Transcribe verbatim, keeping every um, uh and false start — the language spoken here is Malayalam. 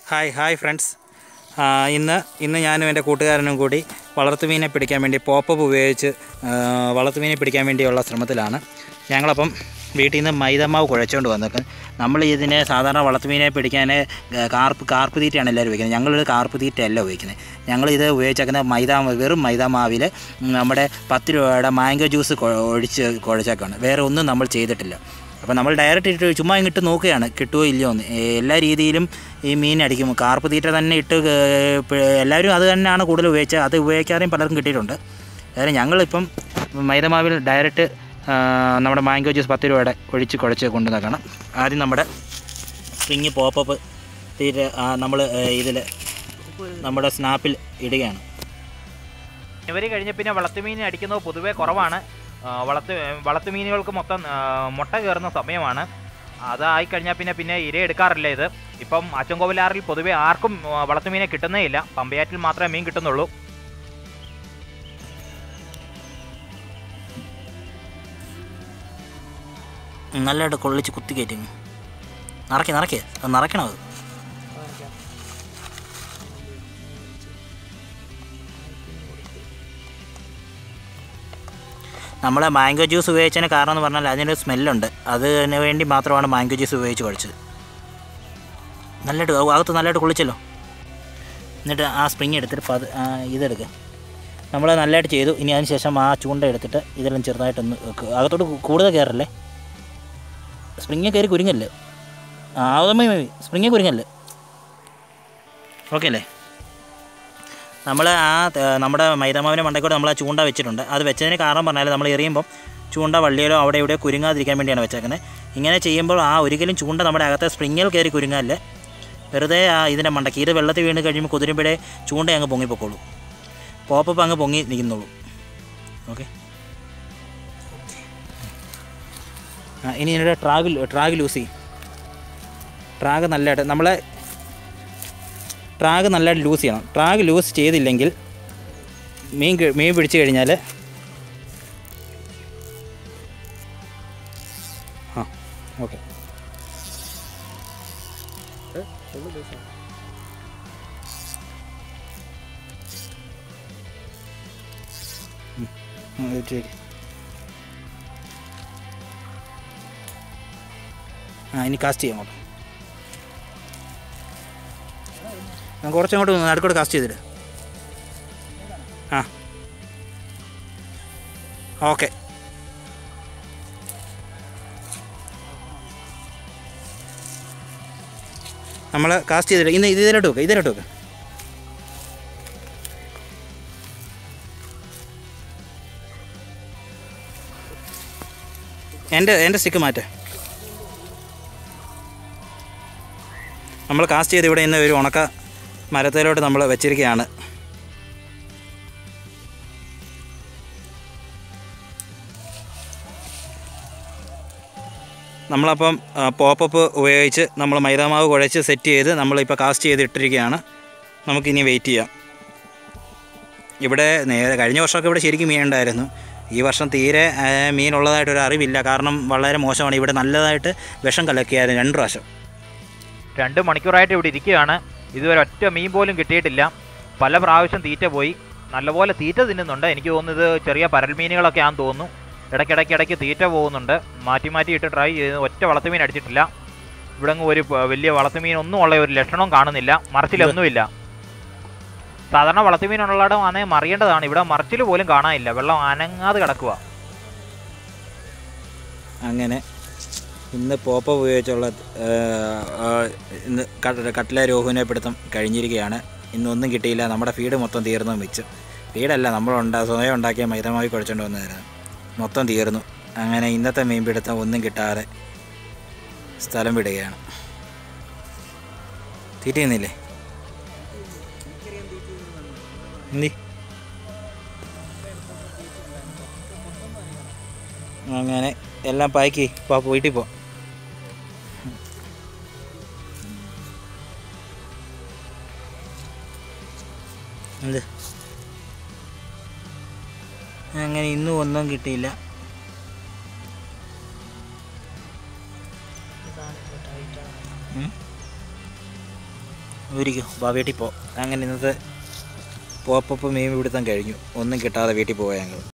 Hi hi friends. ഇന്ന് ഇന്ന് ഞാനും എൻ്റെ കൂട്ടുകാരനും കൂടി വളർത്തുമീനെ പിടിക്കാൻ വേണ്ടി പോപ്പപ്പ് ഉപയോഗിച്ച് വളർത്തുമീനെ പിടിക്കാൻ വേണ്ടിയുള്ള ശ്രമത്തിലാണ്. ഞങ്ങളപ്പം വീട്ടിൽ നിന്ന് മൈദമാവ് കുഴച്ചുകൊണ്ട് വന്നേക്കും. നമ്മൾ ഇതിനെ സാധാരണ വളർത്തുമീനെ പിടിക്കാൻ കാർപ്പ് കാർപ്പ് തീറ്റയാണ് എല്ലാവരും ഉപയോഗിക്കുന്നത്. ഞങ്ങളിത് കാർപ്പ് തീറ്റയല്ല ഉപയോഗിക്കുന്നത്. ഞങ്ങളിത് ഉപയോഗിച്ചേക്കുന്ന മൈദാ വെറും മൈദാമാവിൽ നമ്മുടെ പത്ത് രൂപയുടെ മാംഗോ ജ്യൂസ് ഒഴിച്ച് കുഴച്ചേക്കാണ്. വേറെ ഒന്നും നമ്മൾ ചെയ്തിട്ടില്ല. അപ്പോൾ നമ്മൾ ഡയറക്റ്റ് ഇട്ട് ചുമ്മാ ഇങ്ങോട്ട് നോക്കുകയാണ് കിട്ടുമോ ഇല്ലയോ എന്ന്. എല്ലാ രീതിയിലും ഈ മീൻ അടിക്കും. കാർപ്പ് തീറ്റ തന്നെ ഇട്ട് എല്ലാവരും അത് തന്നെയാണ് കൂടുതൽ ഉപയോഗിച്ചത്. അത് ഉപയോഗിക്കാതെയും പലർക്കും കിട്ടിയിട്ടുണ്ട്. അതായത് ഞങ്ങളിപ്പം മൈദമാവിൽ ഡയറക്റ്റ് നമ്മുടെ മാംഗോ ജ്യൂസ് പത്ത് രൂപയുടെ ഒഴിച്ച് കുഴച്ച് കൊണ്ടു നോക്കണം. ആദ്യം നമ്മുടെ സ്പ്രിങ് പോപ്പപ്പ് തീറ്റ നമ്മൾ ഇതിൽ നമ്മുടെ സ്നാപ്പിൽ ഇടുകയാണ്. ജനുവരി കഴിഞ്ഞ പിന്നെ വളർത്തുമീൻ അടിക്കുന്നത് പൊതുവേ കുറവാണ്. വളർത്ത് വളർത്തുമീനുകൾക്ക് മൊത്തം മുട്ട കയറുന്ന സമയമാണ്. അതായിക്കഴിഞ്ഞാൽ പിന്നെ പിന്നെ ഇര എടുക്കാറില്ല. ഇത് ഇപ്പം അച്ചൻകോവിലാറിൽ പൊതുവേ ആർക്കും വളർത്തുമീനെ കിട്ടുന്നേ ഇല്ല. പമ്പയാറ്റിൽ മാത്രമേ മീൻ കിട്ടുന്നുള്ളൂ. നല്ലതായിട്ട് കൊള്ളിച്ച് കുത്തി കയറ്റി നിറക്കി നിറക്കി അത് നിറയ്ക്കണം. അത് നമ്മൾ മാംഗോ ജ്യൂസ് ഉപയോഗിച്ചതിന് കാരണം എന്ന് പറഞ്ഞാൽ അതിനൊരു സ്മെല്ലുണ്ട്. അതിന് വേണ്ടി മാത്രമാണ് മാംഗോ ജ്യൂസ് ഉപയോഗിച്ച് കഴിച്ചത്. നല്ലതായിട്ട് അകത്ത് നല്ലതായിട്ട് കുളിച്ചല്ലോ. എന്നിട്ട് ആ സ്പ്രിങ് എടുത്തിട്ട് പത് ഇതെടുക്കുക. നമ്മൾ നല്ലതായിട്ട് ചെയ്തു. ഇനി അതിന് ശേഷം ആ ചൂണ്ട എടുത്തിട്ട് ഇതെല്ലാം ചെറുതായിട്ടൊന്ന് അകത്തോട്ട് കൂടുതൽ കയറല്ലേ. സ്പ്രിങ് കയറി കുരുങ്ങല്ലേ. ആവുമ്പോ സ്പ്രിങ് കുരുങ്ങല്ലേ. ഓക്കെ അല്ലേ. നമ്മൾ ആ നമ്മുടെ മൈദാമാവിൻ്റെ മണ്ടയ്ക്കൂടെ നമ്മൾ ആ ചൂണ്ട വെച്ചിട്ടുണ്ട്. അത് വെച്ചതിന് കാരണം പറഞ്ഞാൽ നമ്മൾ എറിയുമ്പം ചൂണ്ട വള്ളിയിലോ അവിടെ ഇവിടെ കുരുങ്ങാതിരിക്കാൻ വേണ്ടിയാണ് വെച്ചേക്കുന്നത്. ഇങ്ങനെ ചെയ്യുമ്പോൾ ആ ഒരിക്കലും ചൂണ്ട നമ്മുടെ അകത്തെ സ്പ്രിങ്ങിൽ കയറി കുരുങ്ങാല്ലേ. വെറുതെ ആ ഇതിൻ്റെ മണ്ടയ്ക്ക് ഇത് വെള്ളത്തിൽ വീണ് കഴിയുമ്പോൾ കുതിരുമ്പോഴേ ചൂണ്ട അങ്ങ് പൊങ്ങിപ്പോക്കോളൂ. പോപ്പപ്പ് അങ്ങ് പൊങ്ങി നിൽക്കുന്നുള്ളൂ. ഓക്കെ. ആ ഇനി ഇതിൻ്റെ ട്രാഗ് ട്രാഗ് ലൂസ് ചെയ്യും. ട്രാഗ് നല്ലതായിട്ട് നമ്മളെ ട്രാഗ് നല്ലതായിട്ട് ലൂസ് ചെയ്യണം. ട്രാഗ് ലൂസ് ചെയ്തില്ലെങ്കിൽ മീൻ മീൻ പിടിച്ചു കഴിഞ്ഞാൽ ആ ഓക്കെ ആ ഇനി കാസ്റ്റ് ചെയ്യാം അങ്ങോട്ട്. ഞാൻ കുറച്ചങ്ങോട്ട് നടുക്കോട്ട് കാസ്റ്റ് ചെയ്തിട്ട് ആ ഓക്കെ. നമ്മൾ കാസ്റ്റ് ചെയ്തിട്ട് ഇന്ന് ഇതിലോട്ട് വെക്കുക. ഇതിലോട്ട് വെക്കുക. എൻ്റെ എൻ്റെ സ്റ്റിക്ക് മാറ്റേ. നമ്മൾ കാസ്റ്റ് ചെയ്ത് ഇവിടെ ഇന്ന് ഒരു ഉണക്ക മരത്തിലോട്ട് നമ്മൾ വെച്ചിരിക്കുകയാണ്. നമ്മളപ്പം പോപ്പപ്പ് ഉപയോഗിച്ച് നമ്മൾ മൈദാമാവ് കുഴച്ച് സെറ്റ് ചെയ്ത് നമ്മളിപ്പോൾ കാസ്റ്റ് ചെയ്ത് ഇട്ടിരിക്കുകയാണ്. നമുക്കിനി വെയിറ്റ് ചെയ്യാം. ഇവിടെ നേരെ കഴിഞ്ഞ വർഷമൊക്കെ ഇവിടെ ശരിക്കും മീൻ ഉണ്ടായിരുന്നു. ഈ വർഷം തീരെ മീനുള്ളതായിട്ടൊരു അറിവില്ല. കാരണം വളരെ മോശമാണ്. ഇവിടെ നല്ലതായിട്ട് വിഷം കലക്കിയായിരുന്നു രണ്ട് പ്രാവശ്യം. രണ്ട് മണിക്കൂറായിട്ട് ഇവിടെ ഇരിക്കുകയാണ്. ഇതുവരെ ഒറ്റ മീൻ പോലും കിട്ടിയിട്ടില്ല. പല പ്രാവശ്യം തീറ്റ പോയി. നല്ലപോലെ തീറ്റ തിന്നുന്നുണ്ട്. എനിക്ക് തോന്നുന്നത് ചെറിയ പരൽമീനുകളൊക്കെ ആണെന്ന് തോന്നുന്നു. ഇടയ്ക്കിടയ്ക്ക് ഇടയ്ക്ക് തീറ്റ പോകുന്നുണ്ട്. മാറ്റി മാറ്റി ഇട്ട് ട്രൈ ചെയ്ത് ഒറ്റ വളർത്തുമീൻ അടിച്ചിട്ടില്ല. ഇവിടെ ഒരു വലിയ വളർത്തുമീൻ ഒന്നും ഉള്ള ഒരു ലക്ഷണവും കാണുന്നില്ല. മറച്ചിലൊന്നുമില്ല. സാധാരണ വളർത്തുമീനുള്ളിടം ആണെങ്കിൽ മറിയേണ്ടതാണ്. ഇവിടെ മറച്ചിൽ പോലും കാണാനില്ല. വെള്ളം അനങ്ങാതെ കിടക്കുക. അങ്ങനെ ഇന്ന് പോപ്പ ഉപയോഗിച്ചുള്ള ഇന്ന് കട്ട്ല രോഹുവിനെ പിടുത്തം കഴിഞ്ഞിരിക്കുകയാണ്. ഇന്നൊന്നും കിട്ടിയില്ല. നമ്മുടെ ഫീഡ് മൊത്തം തീർന്നു വെച്ചു. ഫീഡല്ല, നമ്മളുണ്ടാ സ്വയം ഉണ്ടാക്കിയ മൈദമാവി കുഴച്ചുകൊണ്ട് വന്നതായിരുന്നു. മൊത്തം തീർന്നു. അങ്ങനെ ഇന്നത്തെ മീൻ പിടുത്തം ഒന്നും കിട്ടാതെ സ്ഥലം വിടുകയാണ്. തീറ്റുന്നില്ലേ എന്തി അങ്ങനെ എല്ലാം പാക്കി പാപ്പ വീട്ടിൽ പോ. എന്ത് അങ്ങനെ ഇന്നും ഒന്നും കിട്ടിയില്ല. ഊരിക്കും വാ വീട്ടിൽ പോ. അങ്ങനെ ഇന്നത്തെ പോപ്പപ്പ് മീൻ പിടുത്തം കഴിഞ്ഞു. ഒന്നും കിട്ടാതെ വീട്ടിൽ പോയാൽ ഞങ്ങൾ.